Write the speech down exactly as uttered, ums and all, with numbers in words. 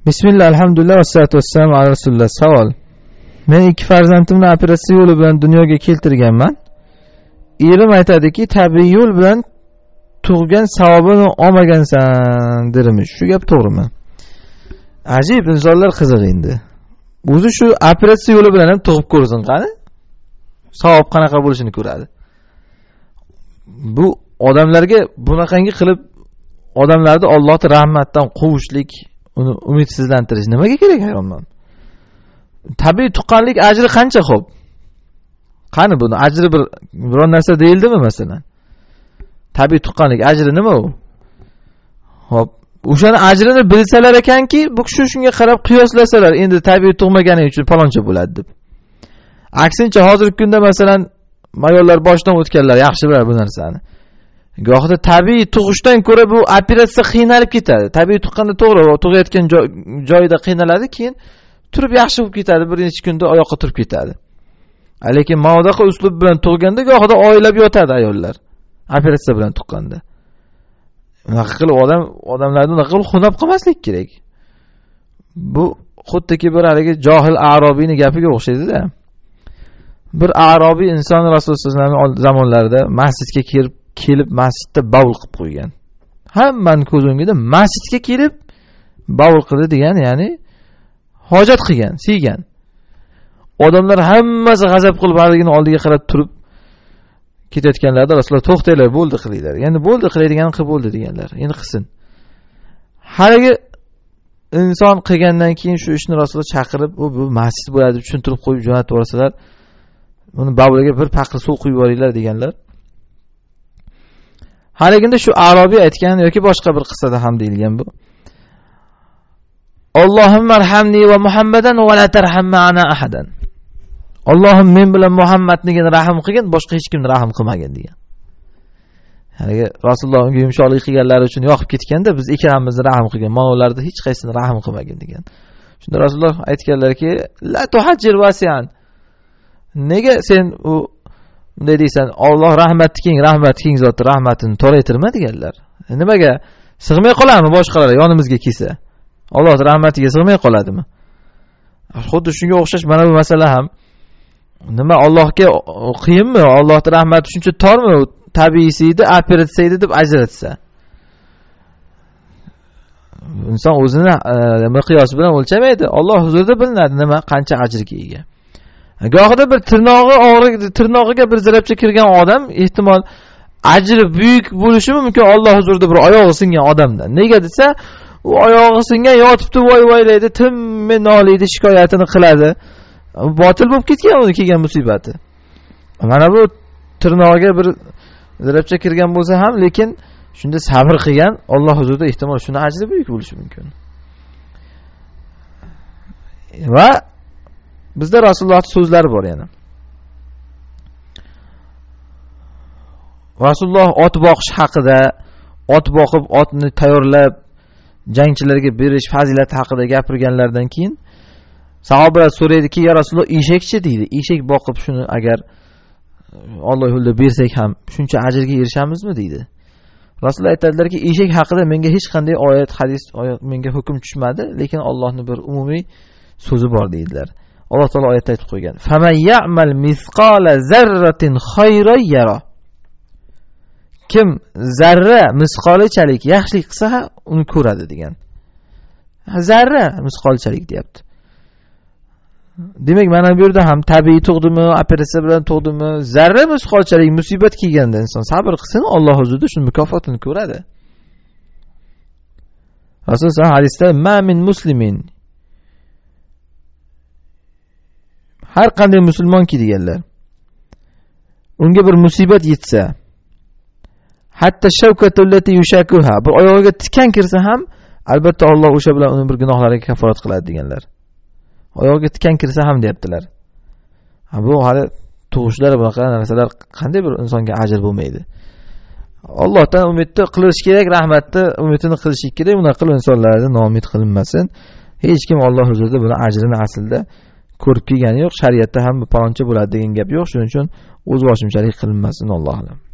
Bismillah, alhamdulillah, vassalatu vassalamu ala rasulillah. Savol. Men ikki farzandimni operatsiya yo'li bilan dunyoga keltirganman. Erim aytadiki, tabiiy yo'l bilan tug'gan savobini olmagansan dermish. Shu gap to'g'rimi? Ajib, insonlar qiziq endi. O'zi shu operatsiya yo'li bilan ham tug'ib ko'rsin qani? Savob qanaqa bo'lishini ko'radi. Bu odamlarga bunaqangi qilib odamlarni Allohning rahmatidan quvishlik, uni umidsizlantirish nimaga kerak hayronman? Tabiiy tuqqanlik ajri qancha xo'p? Qani buni ajri bir biron narsa deyildimi masalan? Tabiiy tuqqanlik ajri nima u? Xo'p, o'shani ajrini bilsalar ekanki, bu kishi shunga qarab qiyoslasalar, endi tabiiy tug'magani uchun faloncha bo'ladi deb. Aksincha hozirgi kunda masalan ayollar boshdan o'tganlar yaxshi biladi bu narsani. Gohida tabiiy tug'ishdan ko'ra bu operatsiya qiynalib ketadi. Tabiiy tuqqanda to'g'ri, tug'ayotgan joyida qiynaladi, keyin turib yaxshi bo'lib ketadi, bir necha kunda oyoqqa turib ketadi. Lekin ma'odaqa uslub bilan tug'ganda gohida oylab yotadi ayollar. Operatsiya bilan tuqqanda. Unaqa qilib odam odamlarni unaqa qilib xunab qilmaslik kerak. Bu xuddiki bir haligi johil arobiyning gapiga o'xshaydi-da. Bir arobiy inson Rasululloh sollallohu alayhi vasallam zamonlarida masjidga kirib kelib masjidda bavul qilib qo'ygan. Hammaning ko'z o'ngida masjidga kelib bavul qildi degan, ya'ni hojat qilgan, siygan. Odamlar hammasi g'azab qilib haligini oldiga qarab turib ketayotganlarda Rasululloh to'xtanglar, bo'ldi qilinglar. Ya'ni bo'ldi qiladigan qilib bo'ldi deganlar. Endi qilsin. Haligi inson qilgandan keyin shu ishni Rasululloh chaqirib, bu bu masjid bo'ladi deb tushuntirib qo'yib jo'natib yuborsalar, uni bavuliga bir paqir suv quyib yuboringlar deganlar. Haligida shu arobiy aytgan yoki boshqa bir qissada ham deyilgan bu. Allohumma arhamni va Muhammadan va la tarham ma'ana ahadan. Allohim men bilan Muhammadniga rahim qilgin, boshqa hech kimni rahim qilmagin degan. Ya'ni Rasululloh unga yumshoqlik qilganlari uchun yoqib ketganda, biz ikkalamizni rahim qilgan, mana ularni hech qaysini rahim qilmagin degan. Shunda Rasululloh aytganlarki, la tuhajjir wasi'an. Nega sen u bunday deysan? Alloh rahmati keng, rahmati keng zotning rahmatini toraytirma deganlar. Nimaga? Sig'may qoladimi boshqalar yonimizga kelsa? Allohning rahmatiga sig'may qoladimi? Xuddi shunga o'xshash mana bu masala ham. Nima Allohga qiyinmi? Allohning rahmati shuncha tormi? Tabiiysiydi, operatsiyadi deb ajratsa. Inson o'zini miqyos bilan o'lchamaydi. Alloh huzurida bilinadi nima qancha ajrga ega. Gohida bir tirnog'i og'rig, tirnog'iga bir zarabcha kirgan odam ehtimol ajri buyuk bo'lishi mumkin Alloh huzurida bir oyog'i singan odamdan. Nega desa, u oyog'i singan yotibdi, voy-voylaydi, tinmay noliydi, shikoyatini qiladi. Botil bo'lib ketgan uni kelgan musibati. Mana bu tirnog'iga bir zarabcha kirgan bo'lsa ham, lekin shunda sabr qilgan Alloh huzurida ehtimol shuni ajri buyuk bo'lishi mumkin. Va bizda Rasulullohning so'zlari bor yana. Rasululloh ot boqish haqida, ot boqib, otni tayyorlab jangchilarga berish fazilati haqida gapirganlardan keyin sahobalar so'raydiki, ya Rasululloh, eshakchi deydi. Eshak boqib shuni agar Alloh yo'lida bersak ham shuncha ajrga erishamizmi deydi. Rasululloh aytadilarki, eshak haqida menga hech qanday oyat, hadis, oyat menga hukm tushmadi, lekin Allohning bir umumiy so'zi bor deydilar. Alloh taolo oyatda aytib qo'ygan. Faman ya'mal misqala zarratin khayran yara. Kim zarra misqolichalik yaxshilik qilsa, uni ko'radi degan. Zarra misqolichalik deyapti. Demak, mana bu yerda ham tabiiy tug'dimi, operatsiya bilan tug'dimi, zarra misqolchalik musibat kelganda inson sabr qilsin, Alloh huzurida shuni mukofotini ko'radi. Rasululloh hadisda ma min muslimin, har qanday musulmonki deganlar, unga bir musibat yetsa, hatta shavkatullati yushakuha, bir oyog'iga tikan kirsa ham, albatta Alloh o'sha bilan uning bir gunohlariga kaforat qiladi deganlar. Oyog'iga tikan kirsa ham deyaptilar. Ha, bu hali tug'ishlar bunaqa narsalar qanday bir insonga ajr bo'lmaydi. Allohdan umidni qilish kerak, rahmatni umidini qilish kerak. Unaqa qilib insonlarni noumid qilinmasin. Hech kim Alloh huzurida buni ajrini aslida ko'rib kelgani yo'q. Shariatda ham paloncha bo'ladi degan gap yo'q. Shuning uchun o'z boshimchalik qilinmasin, Alloh alam.